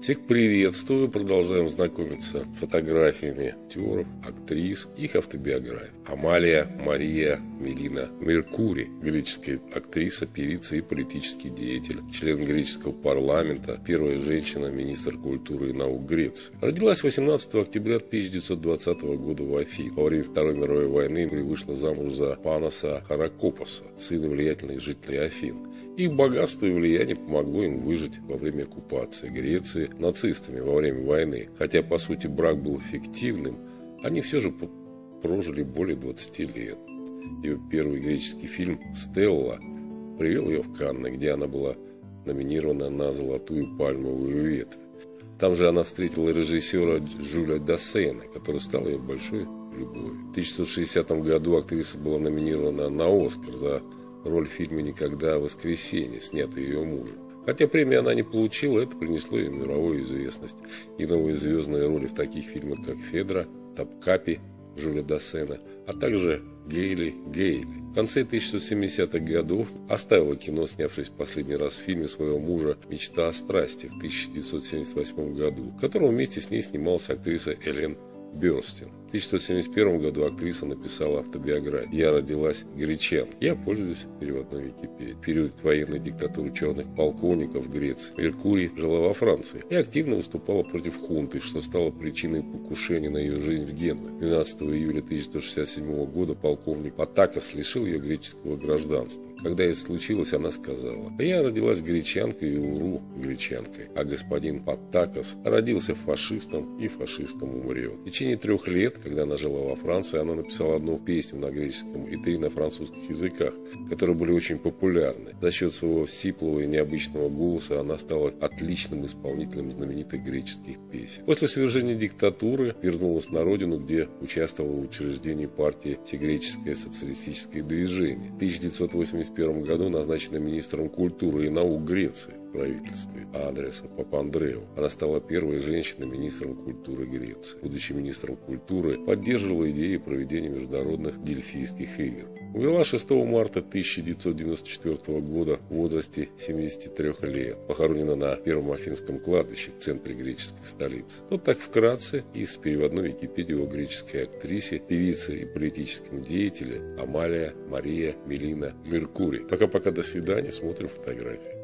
Всех приветствую, продолжаем знакомиться с фотографиями актеров, актрис, их автобиографий. Амалия Мария Мелина Меркури, греческая актриса, певица и политический деятель, член греческого парламента, первая женщина, министр культуры и наук Греции. Родилась 18 октября 1920 года в Афинах. Во время Второй мировой войны вышла замуж за Паноса Харакопоса, сына влиятельных жителей Афин. Их богатство и влияние помогло им выжить во время оккупации Греции нацистами во время войны. Хотя, по сути, брак был фиктивным, они все же прожили более 20 лет. Ее первый греческий фильм «Стелла» привел ее в Канны, где она была номинирована на золотую пальмовую ветвь. Там же она встретила режиссера Жюля Дассена, который стал ее большой любовью. В 1960 году актриса была номинирована на «Оскар» за роль в фильме «Никогда воскресенье», снятый ее мужем. Хотя премию она не получила, это принесло ей мировую известность и новые звездные роли в таких фильмах, как «Федра», «Топкапи» Жюля Дассена, а также «Гейли». В конце 1970-х годов оставила кино, снявшись последний раз в фильме своего мужа «Мечта о страсти» в 1978 году, в котором вместе с ней снималась актриса Элен Бёрстин. В 1971 году актриса написала автобиографию «Я родилась гречанкой». Я пользуюсь переводной Википедией. В период военной диктатуры черных полковников в Греции Меркурий жила во Франции и активно выступала против хунты, что стало причиной покушения на ее жизнь в Генуе. 12 июля 1967 года полковник Патакос лишил ее греческого гражданства. Когда это случилось, она сказала: «Я родилась гречанкой и умру гречанкой, а господин Патакос родился фашистом и фашистом умрет». В течение 3 лет, когда она жила во Франции, она написала одну песню на греческом и 3 на французских языках, которые были очень популярны. За счет своего сиплого и необычного голоса она стала отличным исполнителем знаменитых греческих песен. После свержения диктатуры вернулась на родину, где участвовала в учреждении партии Всегреческое социалистическое движение. В 1981 году назначена министром культуры и наук Греции в правительстве Андреаса Папандреу. Она стала первой женщиной-министром культуры Греции. Будучи министром культуры, поддерживала идеи проведения международных Дельфийских игр. Умерла 6 марта 1994 года в возрасте 73 лет. Похоронена на Первом Афинском кладбище в центре греческой столицы. Вот так вкратце из переводной Википедии о греческой актрисе, певице и политическом деятеле Амалия Мария Мелина Меркури. Пока-пока, до свидания, смотрим фотографии.